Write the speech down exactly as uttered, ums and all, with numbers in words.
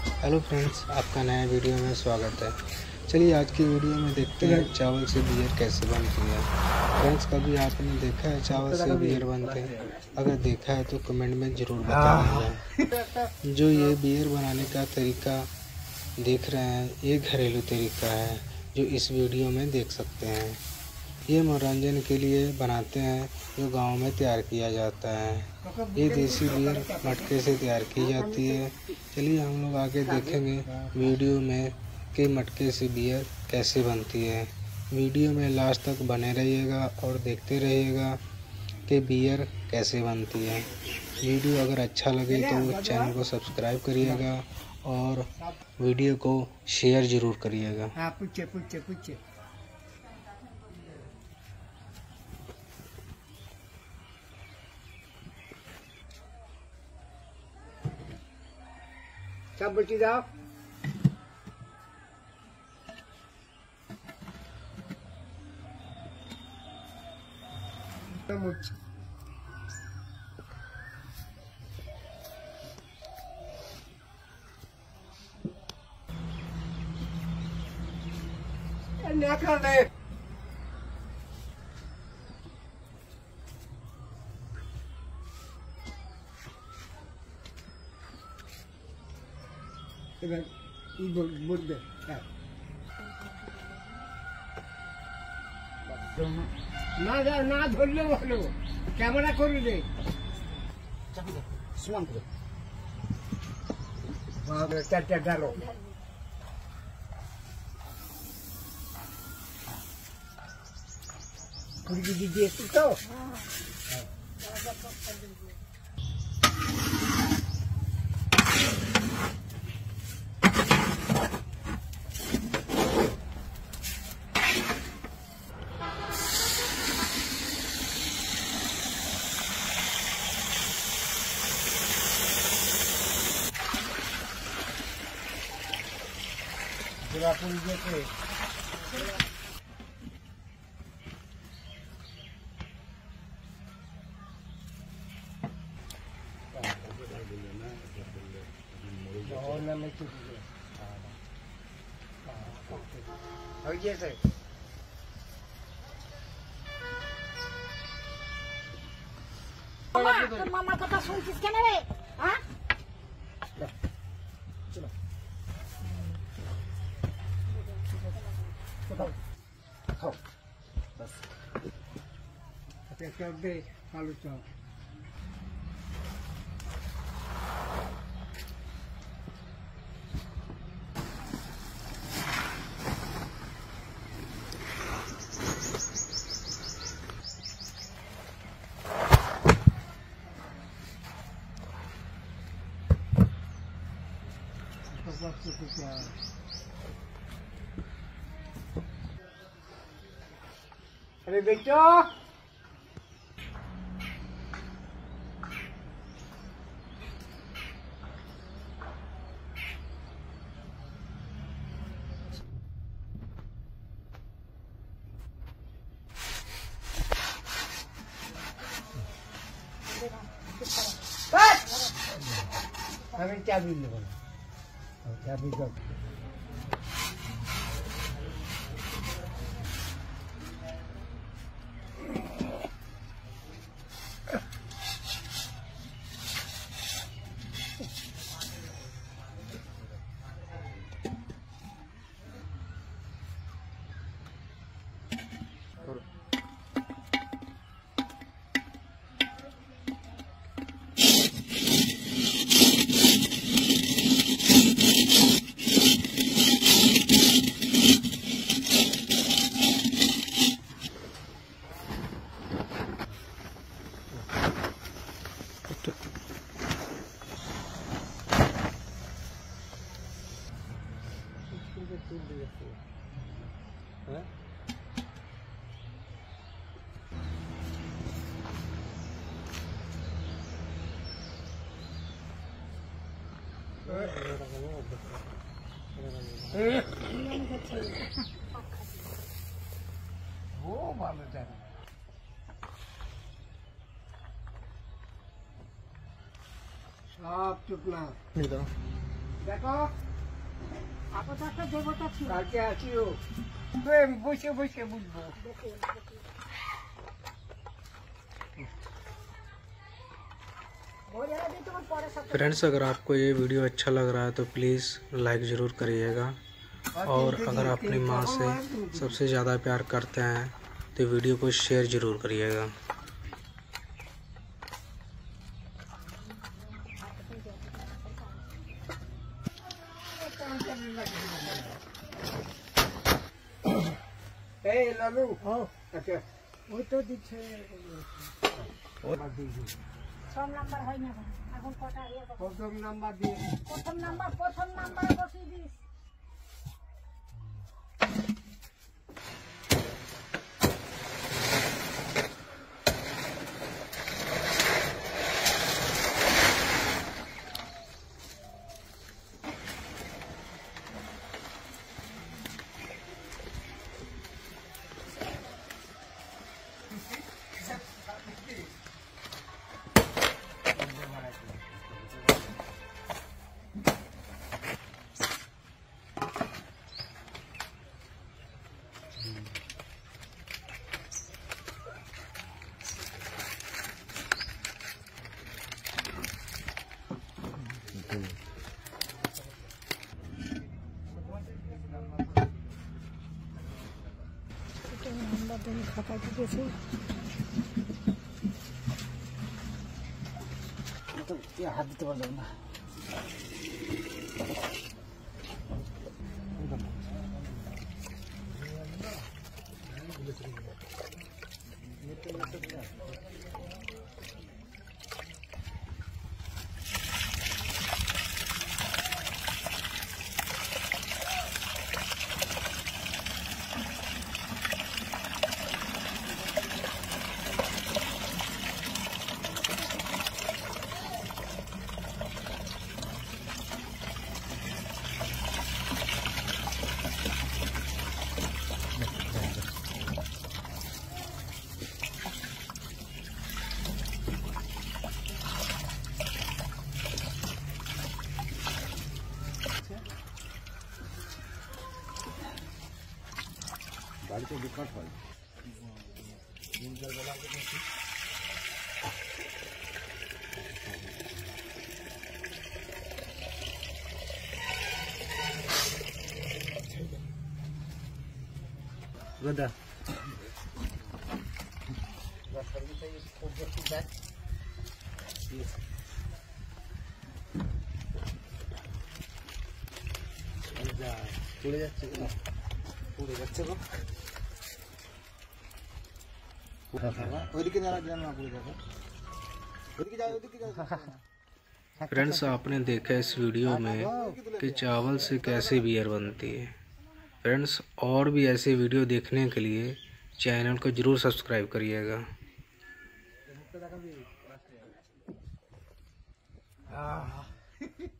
Hello friends, आपका नया video में स्वागत है। चलिए आज की वीडियो में देखते हैं चावल से बियर कैसे बनती है। फ्रेंड्स, कभी आपने देखा है चावल से बियर बनते हैं? अगर देखा है तो कमेंट में ज़रूर बताइएगा। जो ये बियर बनाने का तरीका देख रहे हैं, ये घरेलू तरीका है जो इस वीडियो में देख सकते हैं। ये मनोरंजन के लिए बनाते हैं, जो गांव में तैयार किया जाता है। ये देसी बियर मटके से तैयार की जाती है। चलिए हम लोग आगे देखेंगे वीडियो में कि मटके से बियर कैसे बनती है। वीडियो में लास्ट तक बने रहिएगा और देखते रहिएगा कि बियर कैसे बनती है। वीडियो अगर अच्छा लगे तो चैनल को सब्सक्राइब करिएगा और वीडियो को शेयर ज़रूर करिएगा। हाँ, पूछे पूछे पूछे सब बची जाओ। क्या कर रहे? बोल दे না না ধরলে ভালো, ক্যামেরা করে দে সমান করে চারটা ডালো। কুড়ি দিয়ে একটু তো पूरी जैसे जैसे मामा कथा सुनছিস কেন রে? হ্যাঁ चलो खाओ बस कर दे आलू चाव। अरे बेटो हमें चाबी ले चाबी दो। वो मालूम है आप चुप ना দেখো আপদ একটা দেবতা ছিল। কালকে আসিও তো আমি বসে বসে বুঝবো। ভোরে রাতে তোমার পরে সব फ्रेंड्स, अगर आपको ये वीडियो अच्छा लग रहा है तो प्लीज़ लाइक ज़रूर करिएगा, और अगर अपनी माँ से सबसे ज़्यादा प्यार करते हैं तो वीडियो को शेयर ज़रूर करिएगा। এই লালু ও আচ্ছা ওই তো দিচ্ছে সব নাম্বার হয় না এখন কটা ইয়ে করো। প্রথম নাম্বার দিয়ে প্রথম নাম্বার প্রথম নাম্বার বসিয়ে দিস। নাম্বার তুমি খাতা দিয়েছো তো হাত দিতে পারলাম না। বাড়িতে বিকট হয় গোদা পড়ে যাচ্ছে পড়ে যাচ্ছে গো ওইদিকে যারা না পড়ে যাবে ওইদিকে যাও ওইদিকে যাও। फ्रेंड्स, आपने देखा इस वीडियो में कि चावल से कैसे बियर बनती है। फ्रेंड्स, और भी ऐसे वीडियो देखने के लिए चैनल को ज़रूर सब्सक्राइब करिएगा।